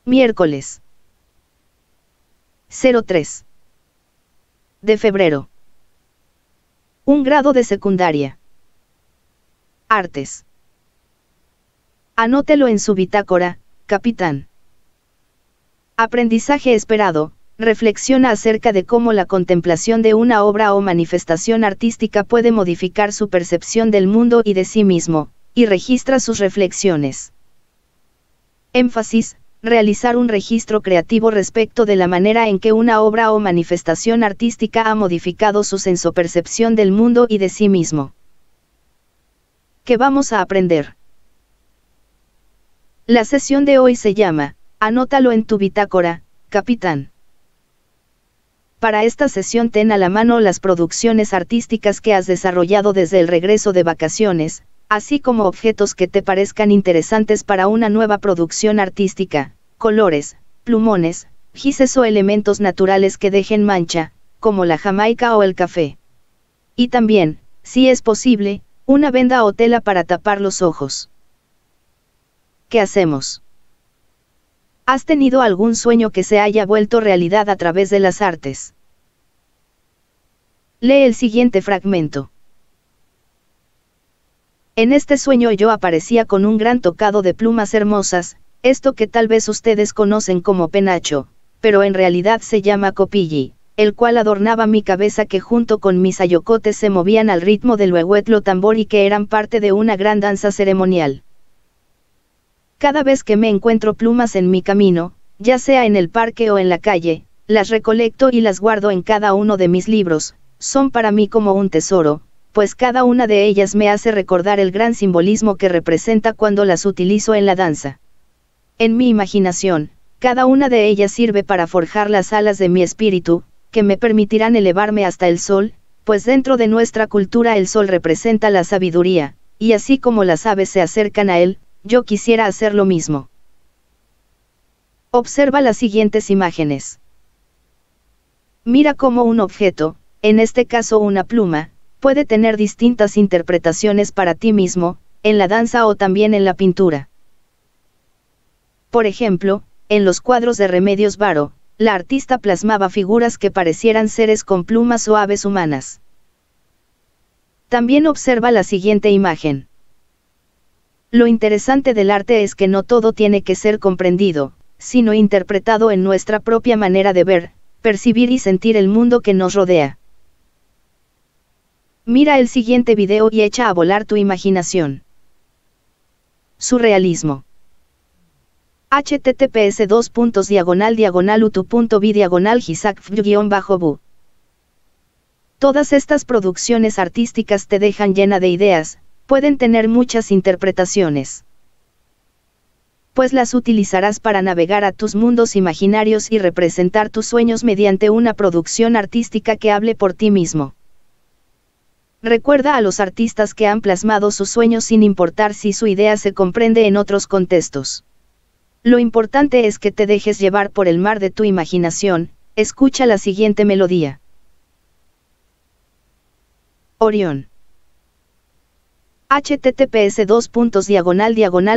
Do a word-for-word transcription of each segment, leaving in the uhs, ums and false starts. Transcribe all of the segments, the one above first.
Miércoles cero tres de febrero. Un grado de secundaria. Artes. Anótelo en su bitácora, capitán. Aprendizaje esperado. Reflexiona acerca de cómo la contemplación de una obra o manifestación artística puede modificar su percepción del mundo y de sí mismo, y registra sus reflexiones. Énfasis. Realizar un registro creativo respecto de la manera en que una obra o manifestación artística ha modificado su sensopercepción del mundo y de sí mismo. ¿Qué vamos a aprender? La sesión de hoy se llama, anótalo en tu bitácora, capitán. Para esta sesión ten a la mano las producciones artísticas que has desarrollado desde el regreso de vacaciones, así como objetos que te parezcan interesantes para una nueva producción artística, colores, plumones, gises o elementos naturales que dejen mancha, como la jamaica o el café. Y también, si es posible, una venda o tela para tapar los ojos. ¿Qué hacemos? ¿Has tenido algún sueño que se haya vuelto realidad a través de las artes? Lee el siguiente fragmento. En este sueño yo aparecía con un gran tocado de plumas hermosas, esto que tal vez ustedes conocen como penacho, pero en realidad se llama copilli, el cual adornaba mi cabeza que junto con mis ayocotes se movían al ritmo del huehuetlo tambor y que eran parte de una gran danza ceremonial. Cada vez que me encuentro plumas en mi camino, ya sea en el parque o en la calle, las recolecto y las guardo en cada uno de mis libros, son para mí como un tesoro, pues cada una de ellas me hace recordar el gran simbolismo que representa cuando las utilizo en la danza. En mi imaginación, cada una de ellas sirve para forjar las alas de mi espíritu, que me permitirán elevarme hasta el sol, pues dentro de nuestra cultura el sol representa la sabiduría, y así como las aves se acercan a él, yo quisiera hacer lo mismo. Observa las siguientes imágenes. Mira cómo un objeto, en este caso una pluma, puede tener distintas interpretaciones para ti mismo, en la danza o también en la pintura. Por ejemplo, en los cuadros de Remedios Varo, la artista plasmaba figuras que parecieran seres con plumas o aves humanas. También observa la siguiente imagen. Lo interesante del arte es que no todo tiene que ser comprendido, sino interpretado en nuestra propia manera de ver, percibir y sentir el mundo que nos rodea. Mira el siguiente video y echa a volar tu imaginación. Surrealismo. https dos puntos diagonal diagonal utu.bi diagonal gisacf-bu. Todas estas producciones artísticas te dejan llena de ideas, pueden tener muchas interpretaciones. Pues las utilizarás para navegar a tus mundos imaginarios y representar tus sueños mediante una producción artística que hable por ti mismo. Recuerda a los artistas que han plasmado sus sueños sin importar si su idea se comprende en otros contextos. Lo importante es que te dejes llevar por el mar de tu imaginación. Escucha la siguiente melodía. Orión. https dos puntos diagonal diagonal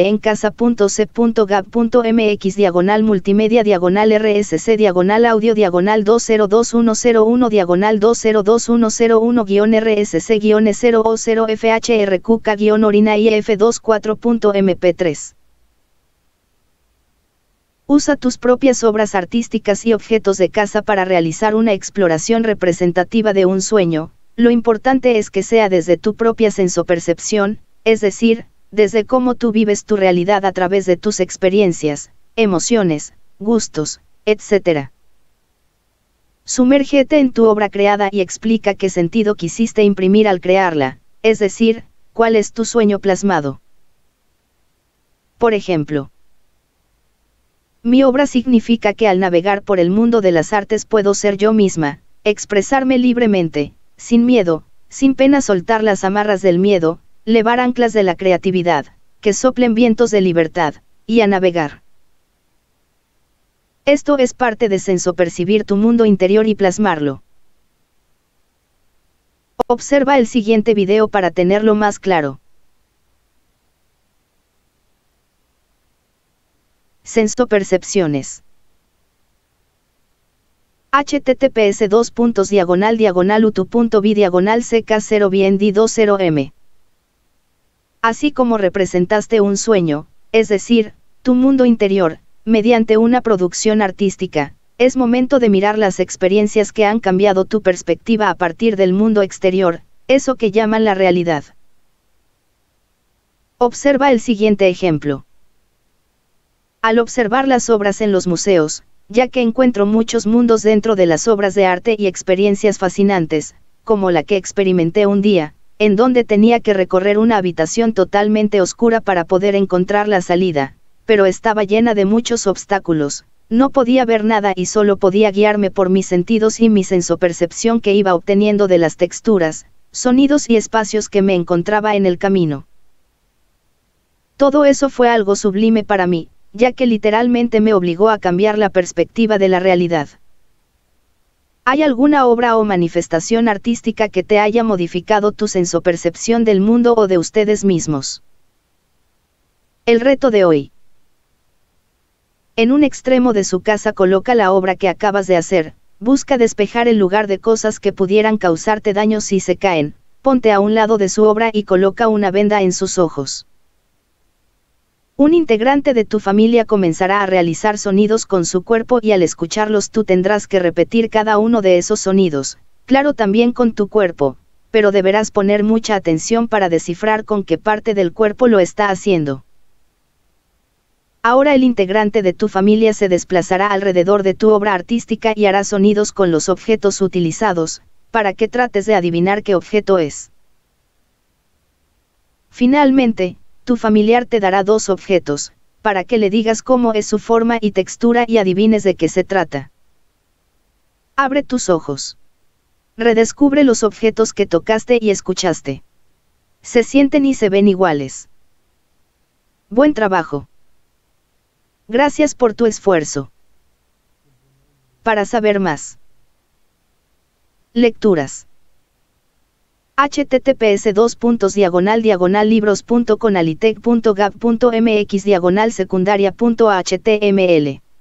aprendeencasa.c.gab.mx diagonal multimedia diagonal rsc diagonal audio diagonal dos cero dos uno cero uno diagonal dos cero dos uno cero uno guión rsc guión cero o cero frqk guión orina if veinticuatro punto eme pe tres. Usa tus propias obras artísticas y objetos de casa para realizar una exploración representativa de un sueño. Lo importante es que sea desde tu propia sensopercepción, es decir, desde cómo tú vives tu realidad a través de tus experiencias, emociones, gustos, etcétera. Sumérgete en tu obra creada y explica qué sentido quisiste imprimir al crearla, es decir, cuál es tu sueño plasmado. Por ejemplo, mi obra significa que al navegar por el mundo de las artes puedo ser yo misma, expresarme libremente, sin miedo, sin pena soltar las amarras del miedo, levar anclas de la creatividad, que soplen vientos de libertad, y a navegar. Esto es parte de sensopercibir tu mundo interior y plasmarlo. Observa el siguiente video para tenerlo más claro. Sensopercepciones. https dos puntos diagonal diagonal utu.bi diagonal ck cero bnd veinte m. Así como representaste un sueño, es decir, tu mundo interior, mediante una producción artística, es momento de mirar las experiencias que han cambiado tu perspectiva a partir del mundo exterior, eso que llaman la realidad. Observa el siguiente ejemplo. Al observar las obras en los museos, ya que encuentro muchos mundos dentro de las obras de arte y experiencias fascinantes, como la que experimenté un día, en donde tenía que recorrer una habitación totalmente oscura para poder encontrar la salida, pero estaba llena de muchos obstáculos, no podía ver nada y solo podía guiarme por mis sentidos y mi sensopercepción que iba obteniendo de las texturas, sonidos y espacios que me encontraba en el camino. Todo eso fue algo sublime para mí, ya que literalmente me obligó a cambiar la perspectiva de la realidad. ¿Hay alguna obra o manifestación artística que te haya modificado tu sensopercepción del mundo o de ustedes mismos? El reto de hoy. En un extremo de su casa coloca la obra que acabas de hacer, busca despejar el lugar de cosas que pudieran causarte daño si se caen, ponte a un lado de su obra y coloca una venda en sus ojos. Un integrante de tu familia comenzará a realizar sonidos con su cuerpo y al escucharlos tú tendrás que repetir cada uno de esos sonidos, claro también con tu cuerpo, pero deberás poner mucha atención para descifrar con qué parte del cuerpo lo está haciendo. Ahora el integrante de tu familia se desplazará alrededor de tu obra artística y hará sonidos con los objetos utilizados, para que trates de adivinar qué objeto es. Finalmente, tu familiar te dará dos objetos, para que le digas cómo es su forma y textura y adivines de qué se trata. Abre tus ojos. Redescubre los objetos que tocaste y escuchaste. Se sienten y se ven iguales. Buen trabajo. Gracias por tu esfuerzo. Para saber más. Lecturas. https dos puntos diagonal diagonal libros punto conalitec punto gab punto mx diagonal secundaria punto html